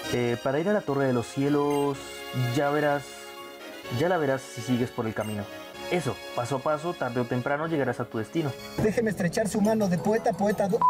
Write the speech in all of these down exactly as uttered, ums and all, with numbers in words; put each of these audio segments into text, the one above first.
Eh, para ir a la Torre de los Cielos, ya verás, ya la verás si sigues por el camino. Eso, paso a paso, tarde o temprano llegarás a tu destino. Déjeme estrechar su mano de poeta, poeta. Do...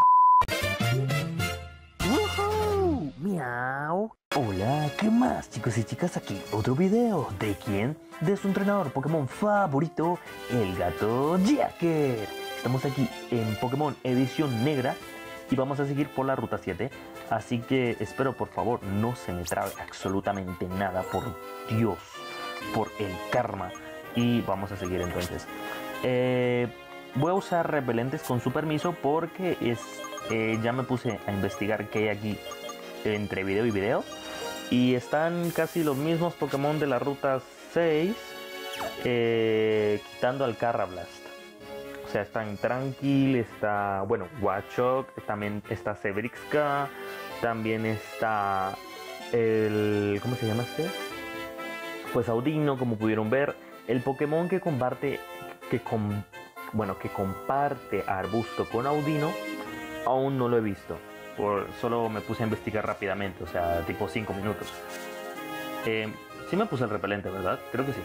¡Woohoo! ¡Miau! Hola, ¿qué más, chicos y chicas? Aquí otro video. ¿De quién? De su entrenador Pokémon favorito, el gato Jacker. Estamos aquí en Pokémon Edición Negra y vamos a seguir por la Ruta siete. Así que espero, por favor, no se me trabe absolutamente nada, por Dios, por el karma. Y vamos a seguir entonces. Eh, voy a usar repelentes con su permiso porque es, eh, ya me puse a investigar qué hay aquí entre video y video. Y están casi los mismos Pokémon de la Ruta seis, eh, quitando al Karrablast. O sea, están Tranquil, está, bueno, Watchog, también está Sebrixka, también está el, ¿cómo se llama este? Pues Audino, como pudieron ver. El Pokémon que comparte, que com, bueno, que comparte a Arbusto con Audino, aún no lo he visto. Por, solo me puse a investigar rápidamente, o sea, tipo cinco minutos. Eh, sí me puse el repelente, ¿verdad? Creo que sí.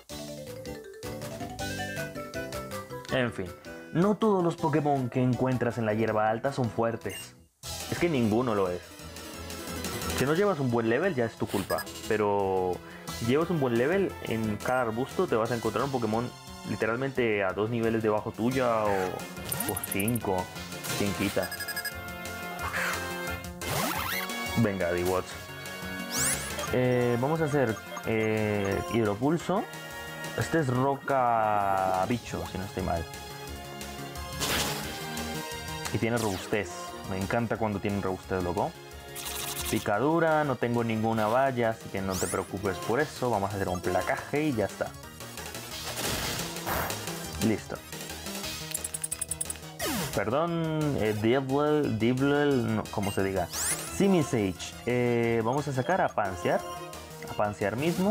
En fin, no todos los Pokémon que encuentras en la hierba alta son fuertes. Es que ninguno lo es. Si no llevas un buen level ya es tu culpa, pero si llevas un buen level en cada arbusto te vas a encontrar un Pokémon literalmente a dos niveles debajo tuya o, o cinco, quien quita. Venga, D-Watts. Eh, vamos a hacer eh, hidropulso. Este es roca bicho, si no estoy mal. Y tiene robustez. Me encanta cuando tienen robustez, loco. Picadura, no tengo ninguna valla, así que no te preocupes por eso. Vamos a hacer un placaje y ya está. Listo. Perdón, eh, Devil, Devil, no, como se diga. Simisage. Eh, vamos a sacar a Pansear. A Pansear mismo.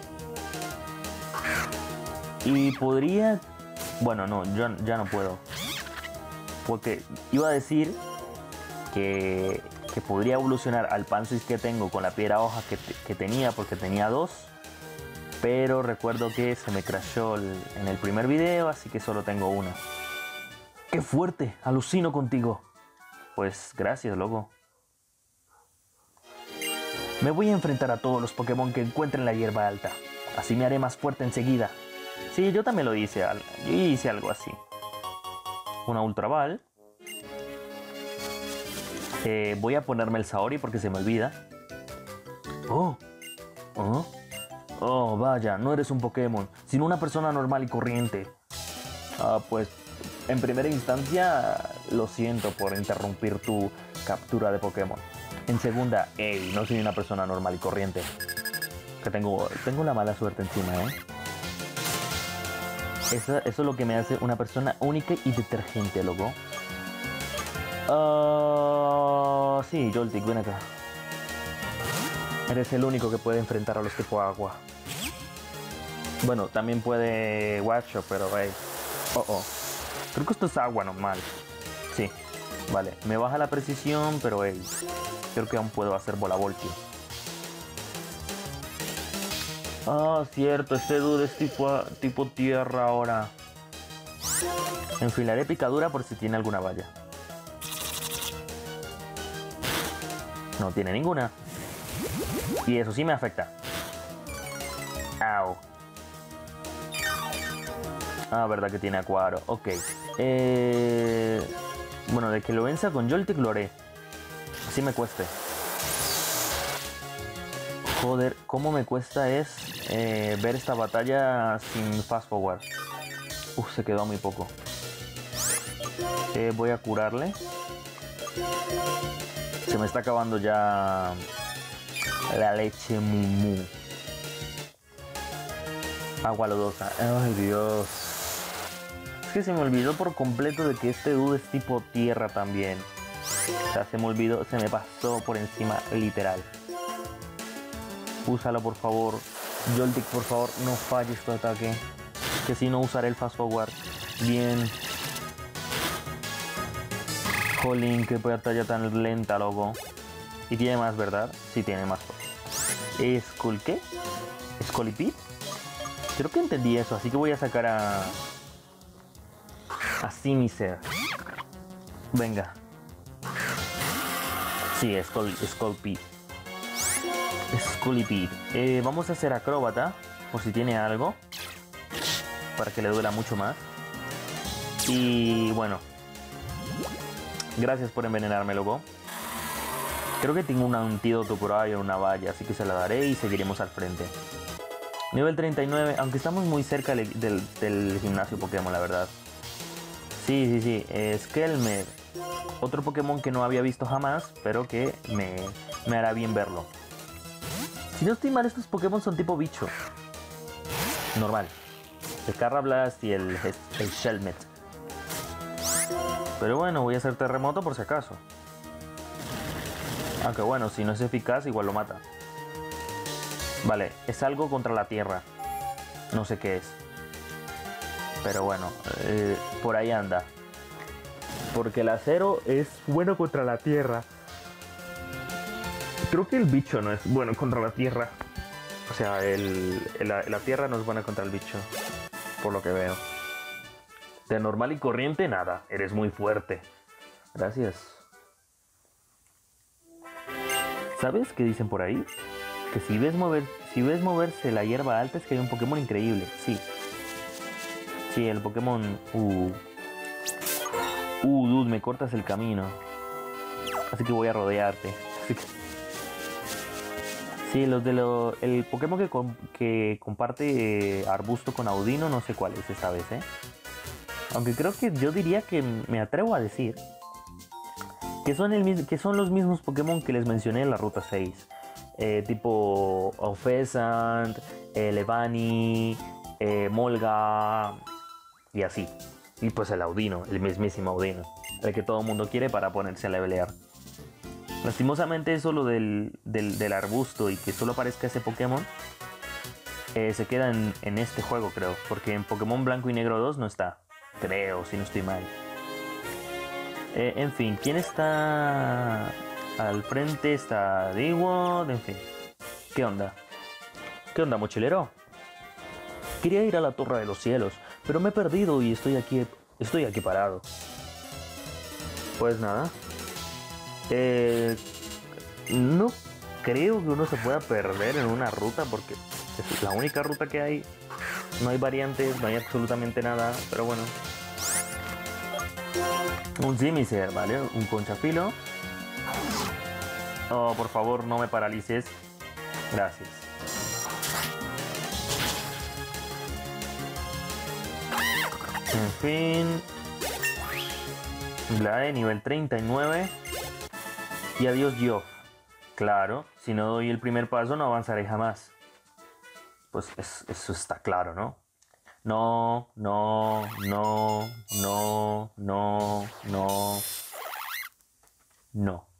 Y podría... Bueno, no, yo ya no puedo. Porque iba a decir que, que podría evolucionar al Pansage que tengo con la piedra hoja que, que tenía, porque tenía dos. Pero recuerdo que se me crashó el, en el primer video, así que solo tengo una. ¡Qué fuerte! Alucino contigo. Pues gracias, loco. Me voy a enfrentar a todos los Pokémon que encuentre en la hierba alta. Así me haré más fuerte enseguida. Sí, yo también lo hice, yo hice algo así. Una Ultra Ball. Eh, voy a ponerme el Saori porque se me olvida. Oh, oh, oh, vaya, no eres un Pokémon, sino una persona normal y corriente. Ah, pues, en primera instancia, lo siento por interrumpir tu captura de Pokémon. En segunda, hey, no soy una persona normal y corriente. Que tengo, tengo la mala suerte encima, ¿eh? Eso, eso es lo que me hace una persona única y detergente, loco. Uh, sí, Joltik, ven acá. Eres el único que puede enfrentar a los tipo agua. Bueno, también puede Watcho, pero hey. Oh, oh. Creo que esto es agua normal. Sí, vale. Me baja la precisión, pero hey. Creo que aún puedo hacer bola voltio. Ah, cierto, este dude es tipo, tipo tierra ahora. Enfilaré picadura por si tiene alguna valla. No tiene ninguna. Y eso sí me afecta. Au. Ah, verdad que tiene acuaro. Ok. Eh... Bueno, de que lo venza con Joltik lo haré. Así me cueste. Joder, cómo me cuesta es eh, ver esta batalla sin fast forward. Uf, se quedó muy poco. Eh, voy a curarle. Se me está acabando ya la leche mumu. Agua lodosa. Ay, Dios. Es que se me olvidó por completo de que este dude es tipo tierra también. O sea, se me olvidó, se me pasó por encima, literal. Úsalo, por favor. Joltik, por favor, no falles tu ataque. Que si no usaré el fast forward. Bien. Jolín, qué batalla tan lenta, loco. Y tiene más, ¿verdad? Sí, tiene más. ¿Skull qué? ¿Scolipede? Creo que entendí eso, así que voy a sacar a... a Simiser. Venga. Sí, Skull, Scolipede. Scolipede. Eh, vamos a hacer acróbata, por si tiene algo. Para que le duela mucho más. Y bueno. Gracias por envenenarme, loco. Creo que tengo un antídoto por ahí o una valla, así que se la daré y seguiremos al frente. Nivel treinta y nueve, aunque estamos muy cerca del, del, del gimnasio Pokémon, la verdad. Sí, sí, sí. Eh, Skelmed. Otro Pokémon que no había visto jamás, pero que me, me hará bien verlo. Si no estoy mal, estos Pokémon son tipo bicho. Normal. El Carrablast y el, el Shelmet. Pero bueno, voy a hacer terremoto por si acaso. Aunque bueno, si no es eficaz, igual lo mata. Vale, es algo contra la tierra. No sé qué es. Pero bueno, eh, por ahí anda. Porque el acero es bueno contra la tierra. Creo que el bicho no es bueno contra la tierra. O sea, el, la, la tierra no es buena contra el bicho. Por lo que veo. De normal y corriente, nada. Eres muy fuerte. Gracias. ¿Sabes qué dicen por ahí? Que si ves mover, si ves moverse la hierba alta es que hay un Pokémon increíble. Sí. Sí, el Pokémon... Uh, uh dude, me cortas el camino. Así que voy a rodearte. Así que... Sí, los de lo, el Pokémon que, com, que comparte eh, arbusto con Audino, no sé cuál es esta vez, ¿eh? Aunque creo que yo diría que me atrevo a decir que son, el, que son los mismos Pokémon que les mencioné en la ruta seis. Eh, tipo Ofesant, eh, Levani, eh, Molga y así. Y pues el Audino, el mismísimo Audino, el que todo el mundo quiere para ponerse a levelear. Lastimosamente eso lo del, del, del arbusto y que solo aparezca ese Pokémon eh, se queda en, en este juego, creo. Porque en Pokémon Blanco y Negro dos no está. Creo, si no estoy mal. Eh, en fin, ¿quién está al frente? Está Dewott, en fin. ¿Qué onda? ¿Qué onda, mochilero? Quería ir a la Torre de los Cielos, pero me he perdido y estoy aquí, estoy aquí parado. Pues nada. Eh, no creo que uno se pueda perder en una ruta porque es la única ruta que hay. No hay variantes, no hay absolutamente nada, pero bueno. Un Simiser, ¿vale? Un Conchafilo. Oh, por favor, no me paralices. Gracias. En fin. Blade, nivel treinta y nueve. Y adiós, Geoff. Claro, si no doy el primer paso no avanzaré jamás. Pues es, eso está claro, ¿no? No, no, no, no, no, no, no.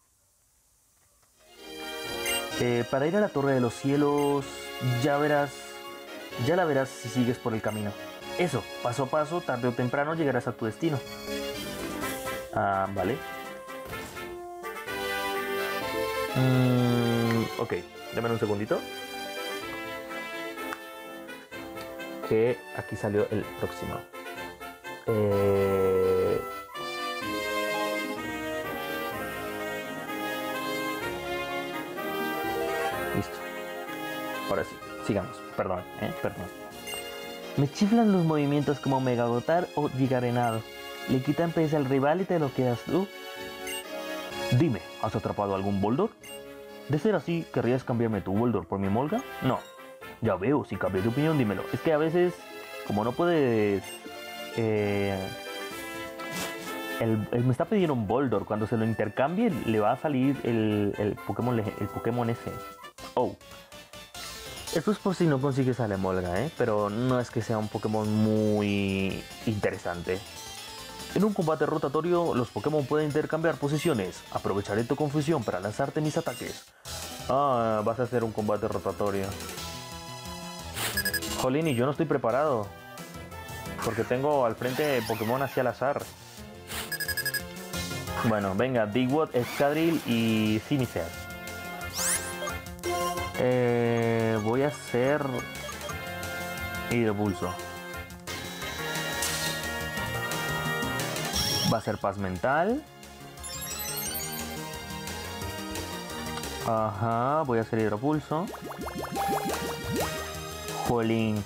Eh, para ir a la Torre de los Cielos, ya verás, ya la verás si sigues por el camino. Eso, paso a paso, tarde o temprano llegarás a tu destino. Ah, vale. Mm, ok, dame un segundito. Que aquí salió el próximo. Eh... Listo. Ahora sí, sigamos. Perdón, ¿eh? Perdón. Me chiflan los movimientos como Megagotar o Gigarenado. Le quitan peso al rival y te lo quedas tú. Dime, ¿has atrapado algún Boldor? De ser así, ¿querrías cambiarme tu Boldor por mi Molga? No. Ya veo, si cambias de opinión, dímelo. Es que a veces, como no puedes... Eh, el, el, me está pidiendo un Boldor. Cuando se lo intercambie, le va a salir el, el, Pokémon, el Pokémon ese. Oh. Esto es por si no consigues a la Molga, ¿eh? Pero no es que sea un Pokémon muy interesante. En un combate rotatorio, los Pokémon pueden intercambiar posiciones. Aprovecharé tu confusión para lanzarte mis ataques. Ah, vas a hacer un combate rotatorio. Jolín, y yo no estoy preparado. Porque tengo al frente Pokémon hacia al azar. Bueno, venga, Digwood, Excadrill y Simisear. Eh, voy a hacer Hidropulso. Va a ser Paz Mental. Ajá, voy a hacer Hidropulso. Jolín.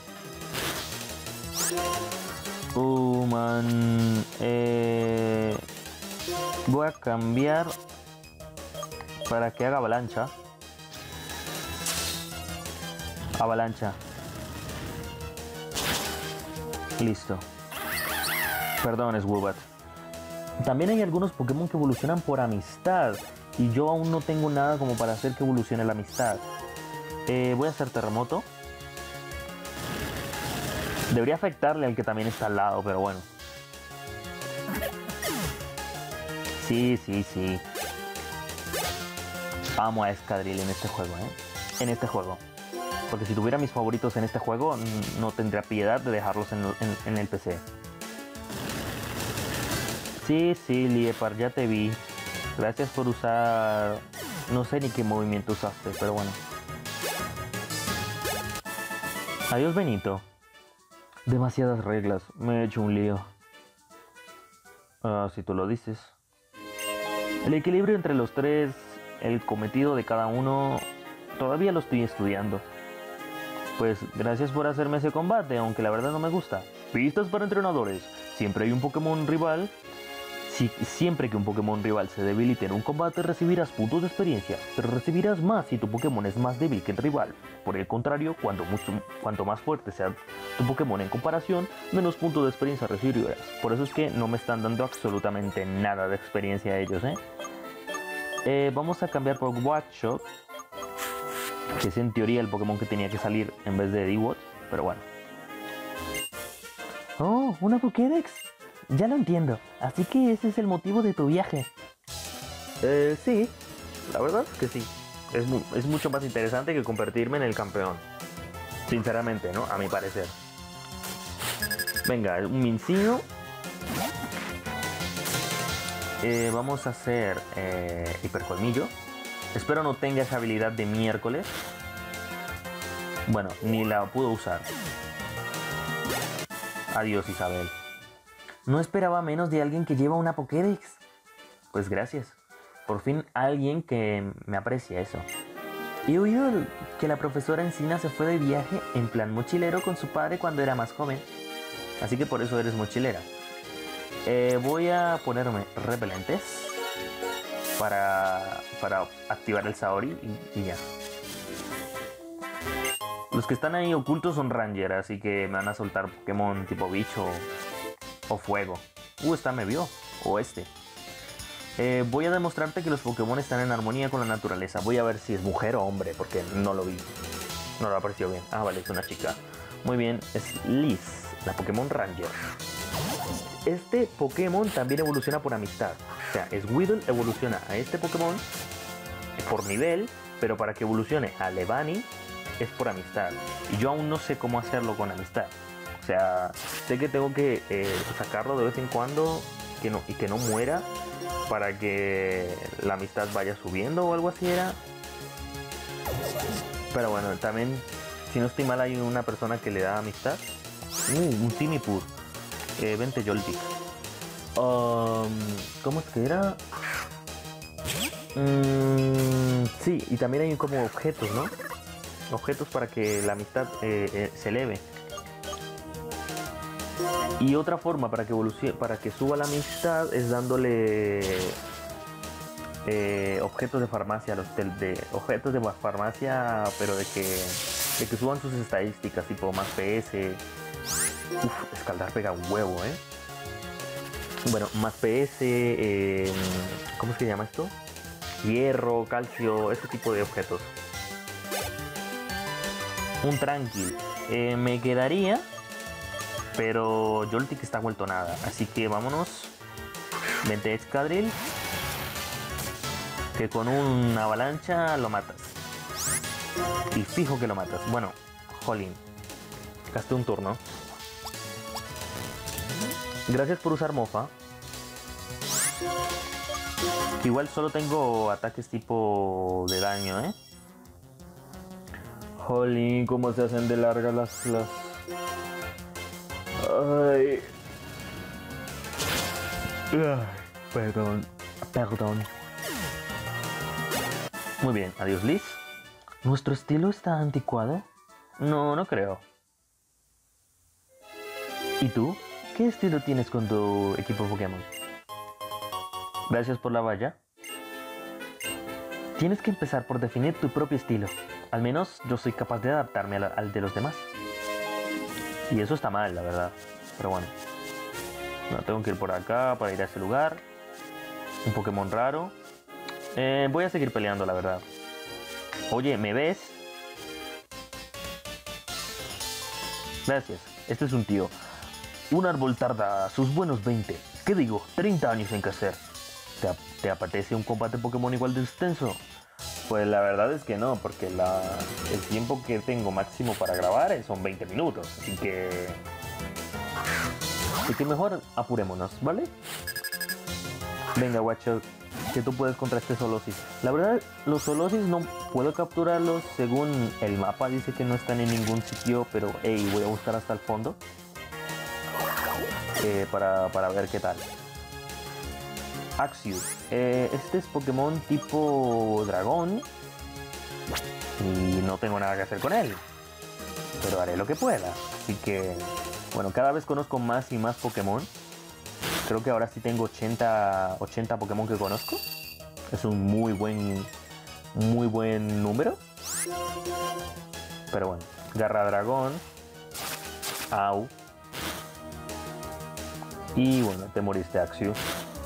Uh, man. Eh, voy a cambiar para que haga avalancha. Avalancha. Listo. Perdón, es Woobat. También hay algunos Pokémon que evolucionan por amistad. Y yo aún no tengo nada como para hacer que evolucione la amistad. Eh, voy a hacer Terremoto. Debería afectarle al que también está al lado, pero bueno. Sí, sí, sí. Amo a Excadrill en este juego, ¿eh? En este juego. Porque si tuviera mis favoritos en este juego, no tendría piedad de dejarlos en, en, en el P C. Sí, sí, Liepard, ya te vi. Gracias por usar... No sé ni qué movimiento usaste, pero bueno. Adiós, Benito. Demasiadas reglas, me he hecho un lío. Ah, si tú lo dices. El equilibrio entre los tres, el cometido de cada uno, todavía lo estoy estudiando. Pues gracias por hacerme ese combate, aunque la verdad no me gusta. Pistas para entrenadores. Siempre hay un Pokémon rival. Si, siempre que un Pokémon rival se debilite en un combate, recibirás puntos de experiencia, pero recibirás más si tu Pokémon es más débil que el rival. Por el contrario, cuanto, mucho, cuanto más fuerte sea tu Pokémon en comparación, menos puntos de experiencia recibirás. Por eso es que no me están dando absolutamente nada de experiencia a ellos, ¿eh? Eh, vamos a cambiar por Watchog, que es en teoría el Pokémon que tenía que salir en vez de Digwood, pero bueno. Oh, una Pokédex. Ya lo entiendo, así que ese es el motivo de tu viaje. Eh, sí, la verdad es que sí. Es, mu es mucho más interesante que convertirme en el campeón. Sinceramente, ¿no? A mi parecer. Venga, un Mincino. Eh, vamos a hacer eh, Hipercolmillo. Espero no tenga esa habilidad de miércoles. Bueno, ni la puedo usar. Adiós, Isabel. No esperaba menos de alguien que lleva una Pokédex. Pues gracias. Por fin alguien que me aprecia eso. He oído que la profesora Encina se fue de viaje en plan mochilero con su padre cuando era más joven. Así que por eso eres mochilera. Eh, voy a ponerme repelentes para, para activar el Saori y, y ya. Los que están ahí ocultos son Ranger, así que me van a soltar Pokémon tipo bicho o fuego. Uh, esta me vio. O este. Eh, voy a demostrarte que los Pokémon están en armonía con la naturaleza. Voy a ver si es mujer o hombre, porque no lo vi. No lo apareció bien. Ah, vale, es una chica. Muy bien, es Liz, la Pokémon Ranger. Este Pokémon también evoluciona por amistad. O sea, Squirtle evoluciona a este Pokémon por nivel, pero para que evolucione a Levani es por amistad. Y yo aún no sé cómo hacerlo con amistad. O sea, sé que tengo que eh, sacarlo de vez en cuando que no, y que no muera para que la amistad vaya subiendo o algo así era. Pero bueno, también, si no estoy mal, hay una persona que le da amistad. Uh, un Timipur. Eh, vente, Joltik. Um, ¿Cómo es que era? Mm, sí, y también hay como objetos, ¿no? Objetos para que la amistad eh, eh, se eleve. Y otra forma para que evolucione, para que suba la amistad es dándole eh, objetos de farmacia, los de, de objetos de farmacia, pero de que de que suban sus estadísticas, tipo más P S. Uf, escaldar pega un huevo, ¿eh? Bueno, más P S, eh, ¿cómo es que se llama esto? Hierro, calcio, ese tipo de objetos. Un Tranquil. Eh, me quedaría, pero Joltik está vuelto nada, así que vámonos. Vente, Excadrill, que con una avalancha lo matas. Y fijo que lo matas. Bueno, jolín, gasté un turno. Gracias por usar Mofa. Que igual solo tengo ataques tipo de daño, ¿eh? Jolín, cómo se hacen de largas las... las... Ay. Ay, perdón, perdón. Muy bien, adiós Liz. ¿Nuestro estilo está anticuado? No, no creo. ¿Y tú? ¿Qué estilo tienes con tu equipo Pokémon? Gracias por la valla. Tienes que empezar por definir tu propio estilo. Al menos yo soy capaz de adaptarme al, al de los demás. Y eso está mal, la verdad. Pero bueno. No, tengo que ir por acá para ir a ese lugar. Un Pokémon raro. Eh, voy a seguir peleando, la verdad. Oye, ¿me ves? Gracias. Este es un tío. Un árbol tarda sus buenos veinte. ¿Qué digo? treinta años en crecer. ¿Te, ¿Te apetece un combate Pokémon igual de extenso? Pues la verdad es que no, porque la, el tiempo que tengo máximo para grabar son veinte minutos. Así que... Así que mejor apurémonos, ¿vale? Venga, guacho, que tú puedes contra este Solosis. La verdad, los Solosis no puedo capturarlos. Según el mapa dice que no están en ningún sitio, pero hey, voy a buscar hasta el fondo. Eh, para, para ver qué tal. Axew. Eh, este es Pokémon tipo dragón. Y no tengo nada que hacer con él. Pero haré lo que pueda. Así que, bueno, cada vez conozco más y más Pokémon. Creo que ahora sí tengo ochenta, ochenta Pokémon que conozco. Es un muy buen, muy buen número. Pero bueno, Garra Dragón. Au. Y bueno, te moriste, Axew.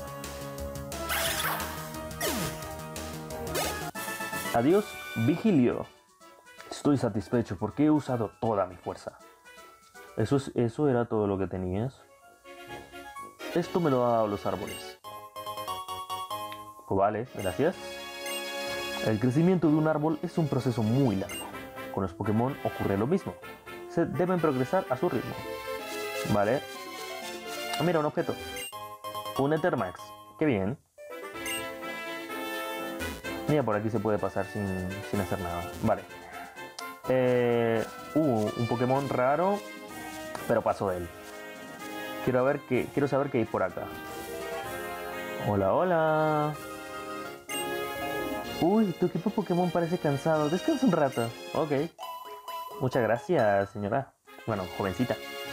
Adiós, Vigilio. Estoy satisfecho porque he usado toda mi fuerza. ¿Eso, es, ¿Eso era todo lo que tenías? Esto me lo han dado los árboles. Pues vale, gracias. El crecimiento de un árbol es un proceso muy largo. Con los Pokémon ocurre lo mismo. Se deben progresar a su ritmo. Vale. Ah, mira, un objeto. Un Ethermax. Qué bien. Mira, por aquí se puede pasar sin, sin hacer nada. Vale. Eh, uh, un Pokémon raro. Pero paso de él. Quiero, ver qué, quiero saber qué hay por acá. Hola, hola. Uy, tu equipo Pokémon parece cansado. Descansa un rato. Ok. Muchas gracias, señora. Bueno, jovencita.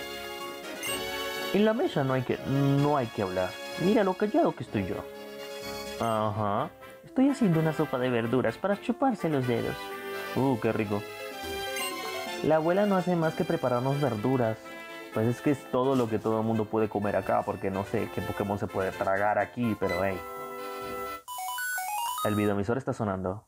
En la mesa no hay que, no hay que hablar. Mira lo callado que estoy yo. Ajá. Estoy haciendo una sopa de verduras para chuparse los dedos. Uh, qué rico. La abuela no hace más que prepararnos verduras. Pues es que es todo lo que todo el mundo puede comer acá, porque no sé qué Pokémon se puede tragar aquí, pero hey. El videoemisor está sonando.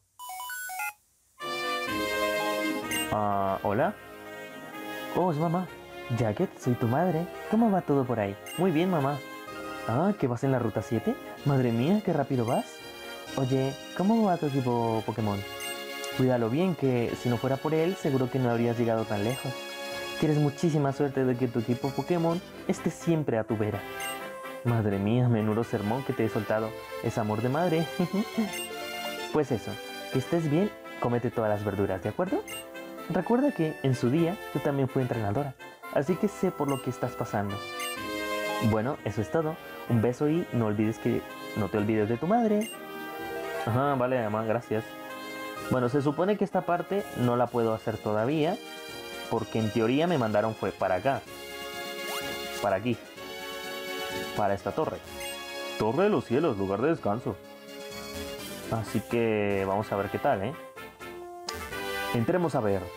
Ah, uh, ¿hola? Oh, es mamá. Jacket, soy tu madre. ¿Cómo va todo por ahí? Muy bien, mamá. Ah, ¿que vas en la ruta siete? Madre mía, qué rápido vas. Oye, ¿cómo va tu equipo Pokémon? Cuídalo bien, que si no fuera por él, seguro que no habrías llegado tan lejos. Tienes muchísima suerte de que tu equipo Pokémon esté siempre a tu vera. Madre mía, menudo sermón que te he soltado. Es amor de madre. Pues eso, que estés bien, cómete todas las verduras, ¿de acuerdo? Recuerda que en su día yo también fui entrenadora, así que sé por lo que estás pasando. Bueno, eso es todo. Un beso y no olvides que no te olvides de tu madre. Ajá, vale, mamá, gracias. Bueno, se supone que esta parte no la puedo hacer todavía, porque en teoría me mandaron fue para acá. Para aquí. Para esta torre. Torre de los cielos, lugar de descanso. Así que vamos a ver qué tal, ¿eh? Entremos a ver.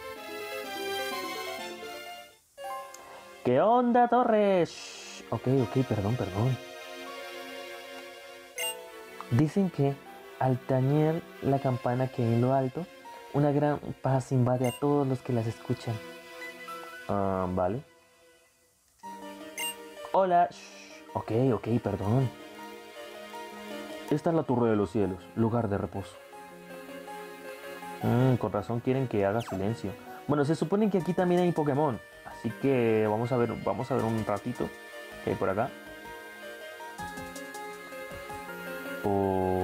¿Qué onda, torre? Shh. Ok, ok, perdón, perdón. Dicen que al tañer la campana que hay en lo alto, una gran paz invade a todos los que las escuchan. Ah, uh, vale. Hola. Shh. Ok, ok, perdón. Esta es la Torre de los Cielos, lugar de reposo. Mm, con razón quieren que haga silencio. Bueno, se supone que aquí también hay Pokémon, así que vamos a ver, vamos a ver un ratito qué hay por acá. Oh.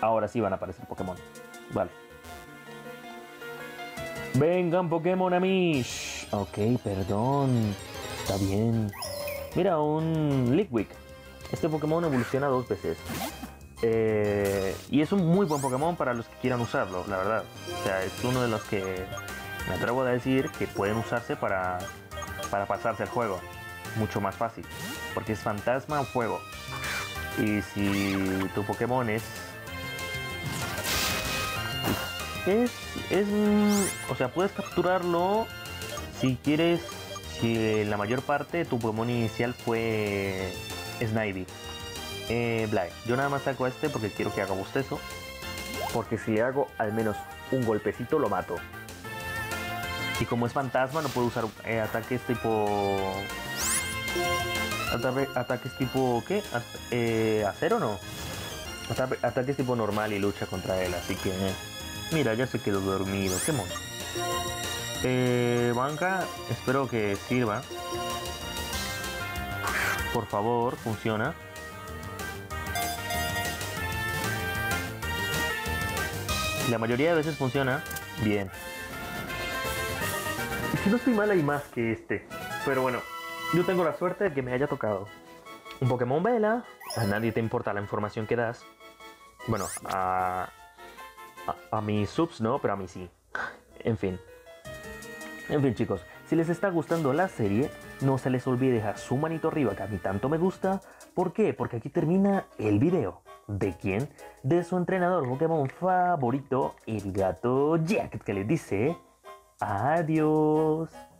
Ahora sí van a aparecer Pokémon. Vale. Vengan Pokémon a mí. Shh. Ok, perdón. Está bien. Mira, un Litwick. Este Pokémon evoluciona dos veces. Eh, y es un muy buen Pokémon para los que quieran usarlo, la verdad. O sea, es uno de los que me atrevo a decir que pueden usarse para, para pasarse el juego. Mucho más fácil. Porque es fantasma o fuego. Y si tu Pokémon es... Es... es o sea, puedes capturarlo si quieres... Si la mayor parte de tu Pokémon inicial fue Snivy. Eh, Blah. Yo nada más saco a este porque quiero que haga bostezo. Porque si le hago al menos un golpecito lo mato. Y como es fantasma no puedo usar eh, ataques tipo... Ata ataques tipo... ¿qué? At eh, ¿Acero no? Ata ataques tipo normal y lucha contra él. Así que... Eh. Mira, ya se quedó dormido. Qué mono. Eh, banca, espero que sirva. Por favor, funciona. La mayoría de veces funciona bien. Y si no estoy mal hay más que este. Pero bueno, yo tengo la suerte de que me haya tocado un Pokémon Vela. A nadie te importa la información que das. Bueno, a, a, a mis subs no, pero a mí sí. En fin. En fin, chicos, si les está gustando la serie, no se les olvide dejar su manito arriba, que a mí tanto me gusta. ¿Por qué? Porque aquí termina el video. ¿De quién? De su entrenador Pokémon favorito, el gato Jack, que les dice adiós.